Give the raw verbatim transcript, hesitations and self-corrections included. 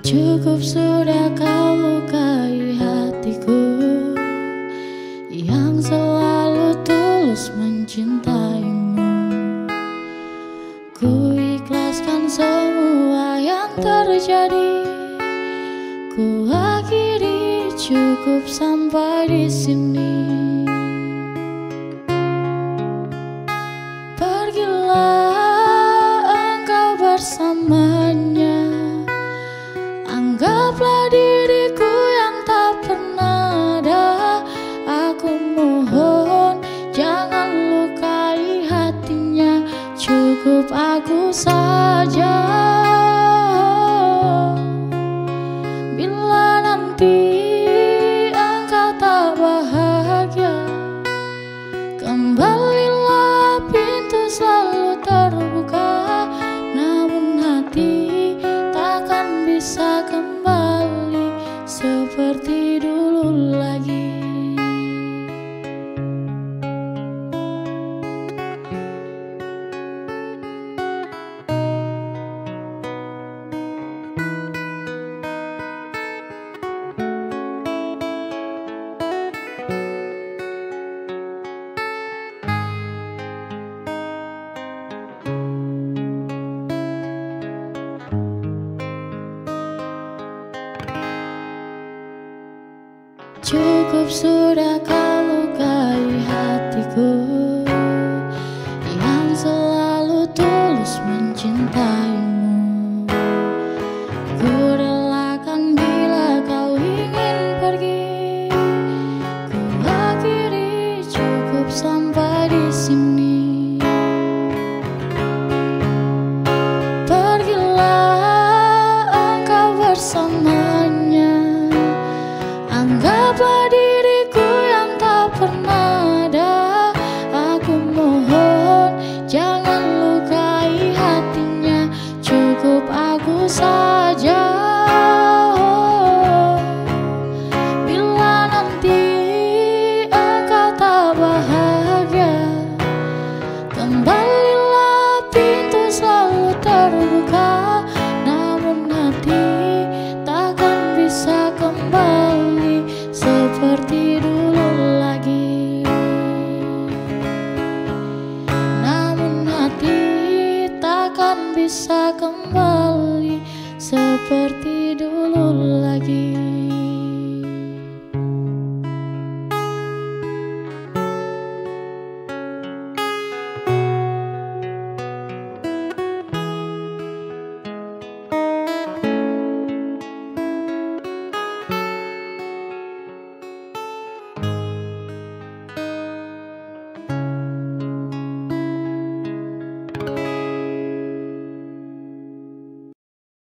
Cukup sudah kau lukai hatiku yang selalu tulus mencintaimu. Ku ikhlaskan semua yang terjadi. Ku akhiri, cukup sampai di sini. Pergilah engkau bersamanya. Anggaplah diriku yang tak pernah ada. Aku mohon jangan lukai hatinya. Cukup aku saja. Bila nanti engkau tak bahagia, kembalilah, pintu selalu terbuka. Namun hati takkan bisa kembali seperti dulu lagi. Cukup sudah kau lukai hatiku yang selalu tulus mencintaimu. Ku relakan bila kau ingin pergi. Ku akhiri, cukup sampai di sini. Pergilah engkau bersamanya. Anggaplah diriku yang tak pernah ada. Aku mohon jangan lukai hatinya. Cukup aku saja. Bila nanti engkau tak bahagia, kembalilah, pintu selalu terbuka. Namun hati takkan bisa kembali seperti dulu lagi. Namun hati takkan bisa kembali seperti dulu lagi.